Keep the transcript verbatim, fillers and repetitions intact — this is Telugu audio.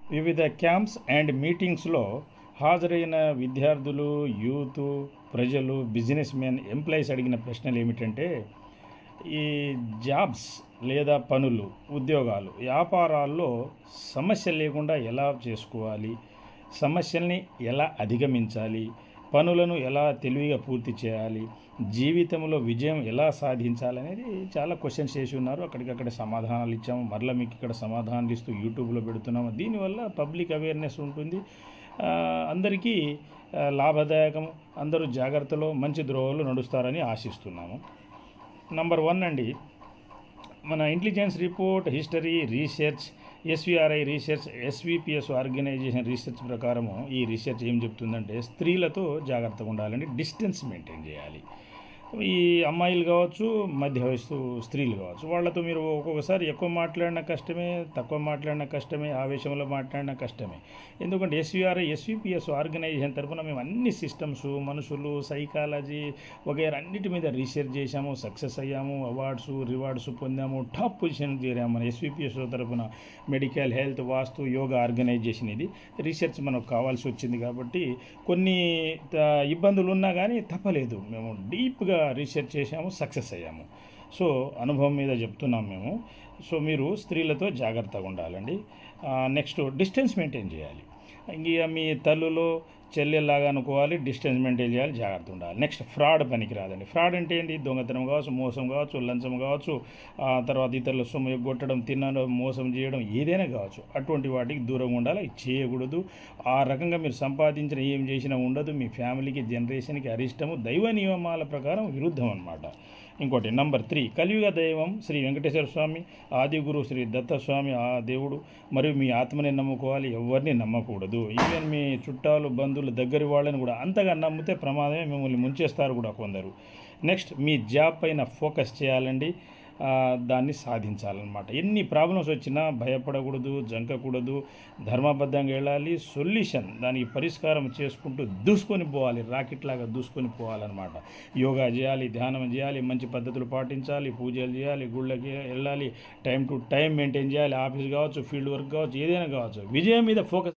వివిధ క్యాంప్స్ అండ్ మీటింగ్స్లో హాజరైన విద్యార్థులు, యూత్, ప్రజలు, బిజినెస్ మెన్, ఎంప్లాయీస్ అడిగిన ప్రశ్నలు ఏమిటంటే, ఈ జాబ్స్ లేదా పనులు, ఉద్యోగాలు, వ్యాపారాల్లో సమస్య లేకుండా ఎలా చేసుకోవాలి, సమస్యల్ని ఎలా అధిగమించాలి, పనులను ఎలా తెలివిగా పూర్తి చేయాలి, జీవితంలో విజయం ఎలా సాధించాలనేది చాలా క్వశ్చన్స్ చేసి ఉన్నారు. అక్కడికక్కడ సమాధానాలు ఇచ్చాము. మరలా మీకు ఇక్కడ సమాధానాలు ఇస్తూ యూట్యూబ్లో పెడుతున్నాము. దీనివల్ల పబ్లిక్ అవేర్నెస్ ఉంటుంది. ఆ, అందరికీ ఆ, లాభదాయకం. అందరూ జాగ్రత్తలో మంచి ద్రోవలు నడుస్తారని ఆశిస్తున్నాము. నంబర్ వన్ అండి, మన intelligence report, history, research, SVRI research, SVPS organisation research ప్రకారము ఈ రీసెర్చ్ ఏం చెప్తుందంటే, స్త్రీలతో జాగ్రత్తగా ఉండాలండి, డిస్టెన్స్ మెయింటైన్ చేయాలి. ఈ అమ్మాయిలు కావచ్చు, మధ్య వయస్సు స్త్రీలు కావచ్చు, వాళ్ళతో మీరు ఒక్కొక్కసారి ఎక్కువ మాట్లాడిన కష్టమే, తక్కువ మాట్లాడిన కష్టమే, ఆవేశంలో మాట్లాడిన కష్టమే. ఎందుకంటే ఎస్విఆర్ఐ ఎస్విపిఎస్ ఆర్గనైజేషన్ తరఫున మేము అన్ని సిస్టమ్స్, మనుషులు, సైకాలజీ వగైరా అన్నిటి మీద రీసెర్చ్ చేశాము, సక్సెస్ అయ్యాము, అవార్డ్స్ రివార్డ్స్ పొందాము, టాప్ పొజిషన్ చేరాము. మన ఎస్విపిఎస్ తరఫున medical, health, vastu, yoga organisation ఇది రీసెర్చ్ మనకు కావాల్సి వచ్చింది. కాబట్టి కొన్ని ఇబ్బందులు ఉన్నా కానీ తప్పలేదు, మేము డీప్గా రీసెర్చ్ చేశాము, సక్సెస్ అయ్యాము. సో అనుభవం మీద చెప్తున్నాం మేము. సో మీరు స్త్రీలతో జాగ్రత్తగా ఉండాలండి. నెక్స్ట్, డిస్టెన్స్ మెయింటైన్ చేయాలి. ఇంక మీ తల్లులో చెల్లెల్లాగా అనుకోవాలి, డిస్టెన్స్ మెయింటైన్ చేయాలి, జాగ్రత్త ఉండాలి. నెక్స్ట్, ఫ్రాడ్ పనికి రాదండి. ఫ్రాడ్ అంటే ఏంటి? దొంగతనం కావచ్చు, మోసం కావచ్చు, లంచం కావచ్చు, తర్వాత ఇతరుల సొమ్ము ఎగ్గొట్టడం, తినడం, మోసం చేయడం, ఏదైనా కావచ్చు. అటువంటి వాటికి దూరంగా ఉండాలి, చేయకూడదు. ఆ రకంగా మీరు సంపాదించిన ఏం చేసినా ఉండదు. మీ ఫ్యామిలీకి, జనరేషన్కి అరిష్టము, దైవ నియమాల ప్రకారం విరుద్ధం అన్నమాట. ఇంకోటి నంబర్ త్రీ, కలియుగ దైవం శ్రీ వెంకటేశ్వర స్వామి, ఆది గురువు శ్రీ దత్తస్వామి ఆ దేవుడు, మరియు మీ ఆత్మని నమ్ముకోవాలి, ఎవరిని నమ్మకూడదు. ఈవెన్ మీ చుట్టాలు, బంధువులు, దగ్గరి వాళ్ళని కూడా అంతగా నమ్మితే ప్రమాదమే, మిమ్మల్ని ముంచేస్తారు కూడా కొందరు. నెక్స్ట్, మీ జాబ్ పైన ఫోకస్ చేయాలండి, దాన్ని సాధించాలన్నమాట. ఎన్ని ప్రాబ్లమ్స్ వచ్చినా భయపడకూడదు, జంకకూడదు, ధర్మబద్ధంగా వెళ్ళాలి, సొల్యూషన్ దానికి పరిష్కారం చేసుకుంటూ దూసుకొని పోవాలి, రాకెట్ లాగా దూసుకొని పోవాలన్నమాట. యోగా చేయాలి, ధ్యానం చేయాలి, మంచి పద్ధతులు పాటించాలి, పూజలు చేయాలి, గుళ్ళకి వెళ్ళాలి, టైం టు టైం మెయింటైన్ చేయాలి, ఆఫీస్ కావచ్చు, ఫీల్డ్ వర్క్ కావచ్చు, ఏదైనా కావచ్చు, విజయం మీద ఫోకస్